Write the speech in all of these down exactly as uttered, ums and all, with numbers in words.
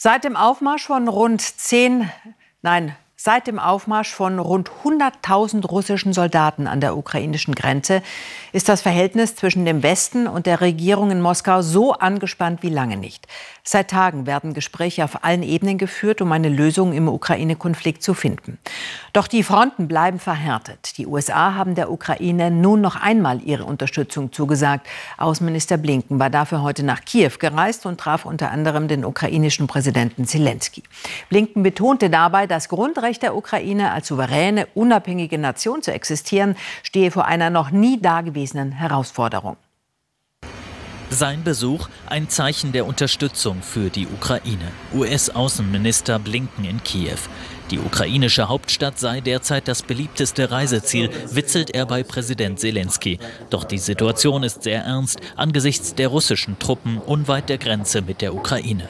Seit dem Aufmarsch von rund zehn, nein, seit dem Aufmarsch von rund hunderttausend russischen Soldaten an der ukrainischen Grenze ist das Verhältnis zwischen dem Westen und der Regierung in Moskau so angespannt wie lange nicht. Seit Tagen werden Gespräche auf allen Ebenen geführt, um eine Lösung im Ukraine-Konflikt zu finden. Doch die Fronten bleiben verhärtet. Die U S A haben der Ukraine nun noch einmal ihre Unterstützung zugesagt. Außenminister Blinken war dafür heute nach Kiew gereist und traf unter anderem den ukrainischen Präsidenten Selenskyj. Blinken betonte dabei, das Grundrecht der Ukraine als souveräne, unabhängige Nation zu existieren, stehe vor einer noch nie dagewesenen Herausforderung. Sein Besuch ein Zeichen der Unterstützung für die Ukraine. U S-Außenminister Blinken in Kiew. Die ukrainische Hauptstadt sei derzeit das beliebteste Reiseziel, witzelt er bei Präsident Selenskyj. Doch die Situation ist sehr ernst angesichts der russischen Truppen unweit der Grenze mit der Ukraine.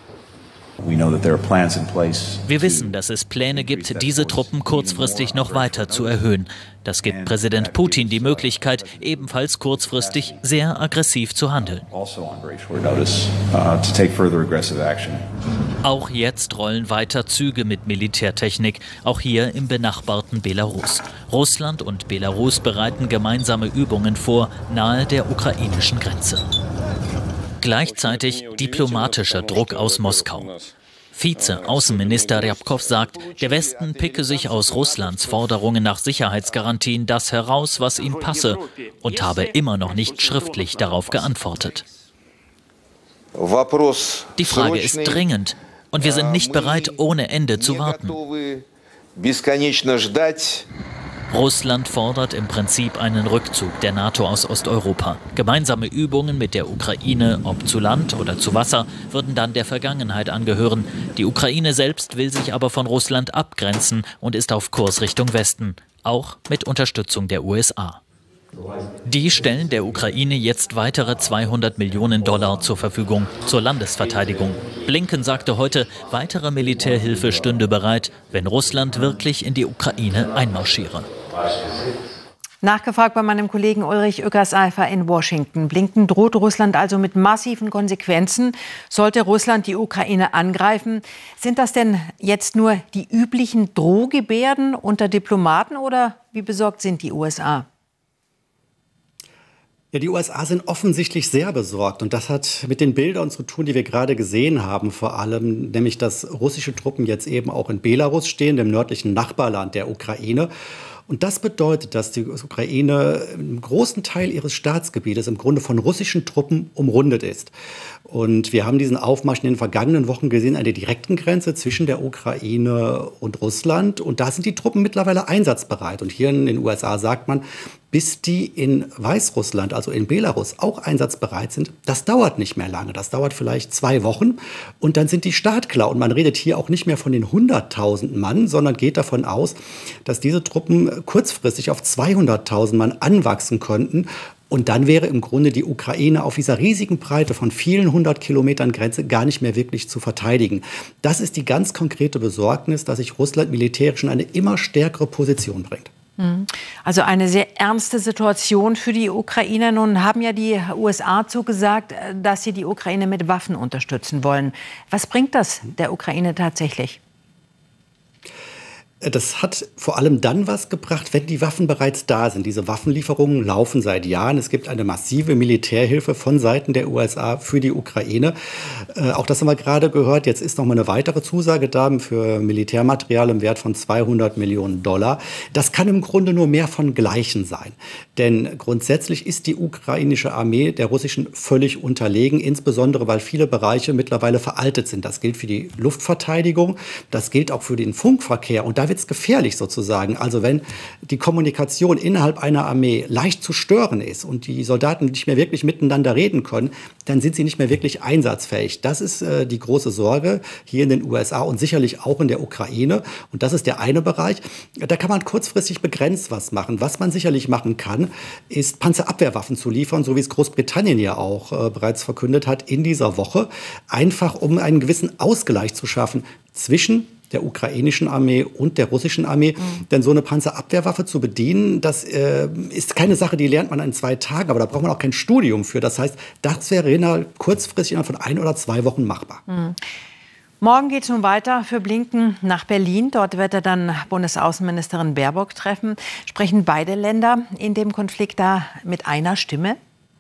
Wir wissen, dass es Pläne gibt, diese Truppen kurzfristig noch weiter zu erhöhen. Das gibt Präsident Putin die Möglichkeit, ebenfalls kurzfristig sehr aggressiv zu handeln. Auch jetzt rollen weiter Züge mit Militärtechnik, auch hier im benachbarten Belarus. Russland und Belarus bereiten gemeinsame Übungen vor, nahe der ukrainischen Grenze. Gleichzeitig diplomatischer Druck aus Moskau. Vize-Außenminister Ryabkov sagt, der Westen picke sich aus Russlands Forderungen nach Sicherheitsgarantien das heraus, was ihm passe, und habe immer noch nicht schriftlich darauf geantwortet. Die Frage ist dringend, und wir sind nicht bereit, ohne Ende zu warten. Russland fordert im Prinzip einen Rückzug der NATO aus Osteuropa. Gemeinsame Übungen mit der Ukraine, ob zu Land oder zu Wasser, würden dann der Vergangenheit angehören. Die Ukraine selbst will sich aber von Russland abgrenzen und ist auf Kurs Richtung Westen, auch mit Unterstützung der U S A. Die stellen der Ukraine jetzt weitere zweihundert Millionen Dollar zur Verfügung zur Landesverteidigung. Blinken sagte heute, weitere Militärhilfe stünde bereit, wenn Russland wirklich in die Ukraine einmarschiere. Nachgefragt bei meinem Kollegen Ulrich Uecker-Seifer in Washington. Blinken droht Russland also mit massiven Konsequenzen, sollte Russland die Ukraine angreifen. Sind das denn jetzt nur die üblichen Drohgebärden unter Diplomaten oder wie besorgt sind die U S A? Ja, die U S A sind offensichtlich sehr besorgt. Und das hat mit den Bildern zu tun, die wir gerade gesehen haben, vor allem, nämlich dass russische Truppen jetzt eben auch in Belarus stehen, dem nördlichen Nachbarland der Ukraine. Und das bedeutet, dass die Ukraine einen großen Teil ihres Staatsgebietes im Grunde von russischen Truppen umrundet ist. Und wir haben diesen Aufmarsch in den vergangenen Wochen gesehen an der direkten Grenze zwischen der Ukraine und Russland. Und da sind die Truppen mittlerweile einsatzbereit. Und hier in den U S A sagt man, bis die in Weißrussland, also in Belarus, auch einsatzbereit sind, das dauert nicht mehr lange. Das dauert vielleicht zwei Wochen und dann sind die startklar. Und man redet hier auch nicht mehr von den hunderttausend Mann, sondern geht davon aus, dass diese Truppen kurzfristig auf zweihunderttausend Mann anwachsen könnten. Und dann wäre im Grunde die Ukraine auf dieser riesigen Breite von vielen hundert Kilometern Grenze gar nicht mehr wirklich zu verteidigen. Das ist die ganz konkrete Besorgnis, dass sich Russland militärisch in eine immer stärkere Position bringt. Also eine sehr ernste Situation für die Ukraine. Nun haben ja die U S A zugesagt, dass sie die Ukraine mit Waffen unterstützen wollen. Was bringt das der Ukraine tatsächlich? Das hat vor allem dann was gebracht, wenn die Waffen bereits da sind. Diese Waffenlieferungen laufen seit Jahren. Es gibt eine massive Militärhilfe von Seiten der U S A für die Ukraine. Äh, auch das haben wir gerade gehört. Jetzt ist noch mal eine weitere Zusage da für Militärmaterial im Wert von zweihundert Millionen Dollar. Das kann im Grunde nur mehr von Gleichen sein. Denn grundsätzlich ist die ukrainische Armee der russischen völlig unterlegen, insbesondere weil viele Bereiche mittlerweile veraltet sind. Das gilt für die Luftverteidigung, das gilt auch für den Funkverkehr. Und da wird es gefährlich sozusagen. Also wenn die Kommunikation innerhalb einer Armee leicht zu stören ist und die Soldaten nicht mehr wirklich miteinander reden können, dann sind sie nicht mehr wirklich einsatzfähig. Das ist äh, die große Sorge hier in den U S A und sicherlich auch in der Ukraine. Und das ist der eine Bereich. Da kann man kurzfristig begrenzt was machen. Was man sicherlich machen kann, ist Panzerabwehrwaffen zu liefern, so wie es Großbritannien ja auch äh, bereits verkündet hat in dieser Woche. Einfach um einen gewissen Ausgleich zu schaffen zwischen der ukrainischen Armee und der russischen Armee. Mhm. Denn so eine Panzerabwehrwaffe zu bedienen, das äh, ist keine Sache, die lernt man in zwei Tagen, aber da braucht man auch kein Studium für. Das heißt, das wäre innerhalb, kurzfristig innerhalb von ein oder zwei Wochen machbar. Mhm. Morgen geht es nun weiter für Blinken nach Berlin. Dort wird er dann Bundesaußenministerin Baerbock treffen. Sprechen beide Länder in dem Konflikt da mit einer Stimme?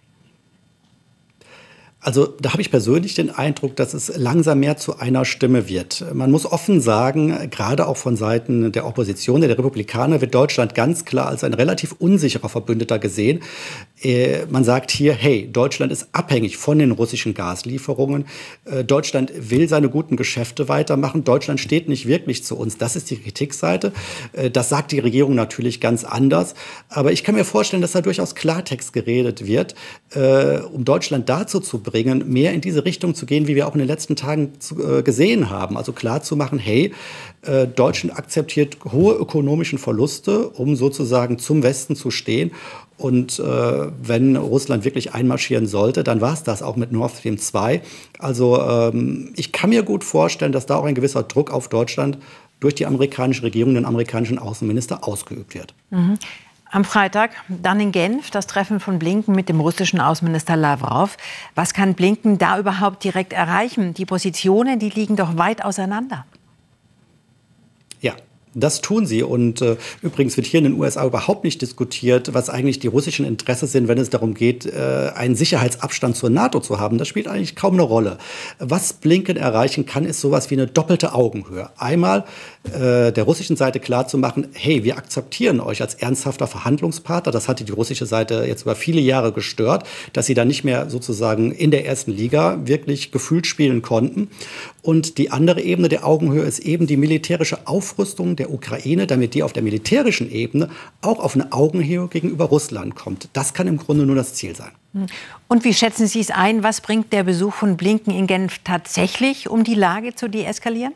Also da habe ich persönlich den Eindruck, dass es langsam mehr zu einer Stimme wird. Man muss offen sagen, gerade auch von Seiten der Opposition, der Republikaner, wird Deutschland ganz klar als ein relativ unsicherer Verbündeter gesehen. Äh, man sagt hier, hey, Deutschland ist abhängig von den russischen Gaslieferungen. Äh, Deutschland will seine guten Geschäfte weitermachen. Deutschland steht nicht wirklich zu uns. Das ist die Kritikseite. Äh, das sagt die Regierung natürlich ganz anders. Aber ich kann mir vorstellen, dass da durchaus Klartext geredet wird, äh, um Deutschland dazu zu bringen, mehr in diese Richtung zu gehen, wie wir auch in den letzten Tagen zu, äh, gesehen haben. Also klar zu machen, hey, äh, Deutschland akzeptiert hohe ökonomische Verluste, um sozusagen zum Westen zu stehen. Und äh, wenn Russland wirklich einmarschieren sollte, dann war es das auch mit Nord Stream zwei. Also ähm, ich kann mir gut vorstellen, dass da auch ein gewisser Druck auf Deutschland durch die amerikanische Regierung, den amerikanischen Außenminister ausgeübt wird. Mhm. Am Freitag dann in Genf das Treffen von Blinken mit dem russischen Außenminister Lavrov. Was kann Blinken da überhaupt direkt erreichen? Die Positionen, die liegen doch weit auseinander. Ja. Das tun sie. Und äh, übrigens wird hier in den U S A überhaupt nicht diskutiert, was eigentlich die russischen Interessen sind, wenn es darum geht, äh, einen Sicherheitsabstand zur NATO zu haben. Das spielt eigentlich kaum eine Rolle. Was Blinken erreichen kann, ist sowas wie eine doppelte Augenhöhe. Einmal äh, der russischen Seite klarzumachen, hey, wir akzeptieren euch als ernsthafter Verhandlungspartner. Das hatte die russische Seite jetzt über viele Jahre gestört, dass sie da nicht mehr sozusagen in der ersten Liga wirklich gefühlt spielen konnten. Und die andere Ebene der Augenhöhe ist eben die militärische Aufrüstung der Ukraine, damit die auf der militärischen Ebene auch auf eine Augenhöhe gegenüber Russland kommt. Das kann im Grunde nur das Ziel sein. Und wie schätzen Sie es ein? Was bringt der Besuch von Blinken in Genf tatsächlich, um die Lage zu deeskalieren?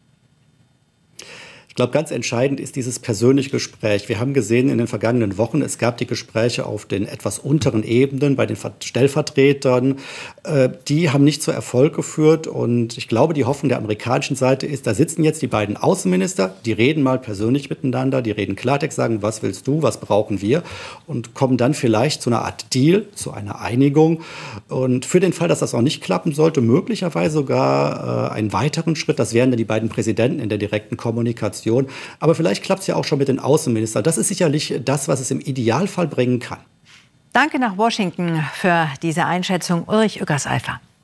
Ich glaube, ganz entscheidend ist dieses persönliche Gespräch. Wir haben gesehen in den vergangenen Wochen, es gab die Gespräche auf den etwas unteren Ebenen bei den Stellvertretern. Äh, die haben nicht zu Erfolg geführt. Und ich glaube, die Hoffnung der amerikanischen Seite ist, da sitzen jetzt die beiden Außenminister, die reden mal persönlich miteinander, die reden Klartext, sagen, was willst du, was brauchen wir? Und kommen dann vielleicht zu einer Art Deal, zu einer Einigung. Und für den Fall, dass das auch nicht klappen sollte, möglicherweise sogar äh, einen weiteren Schritt. Das wären dann die beiden Präsidenten in der direkten Kommunikation. Aber vielleicht klappt es ja auch schon mit den Außenministern. Das ist sicherlich das, was es im Idealfall bringen kann. Danke nach Washington für diese Einschätzung, Ulrich Uegerseifer.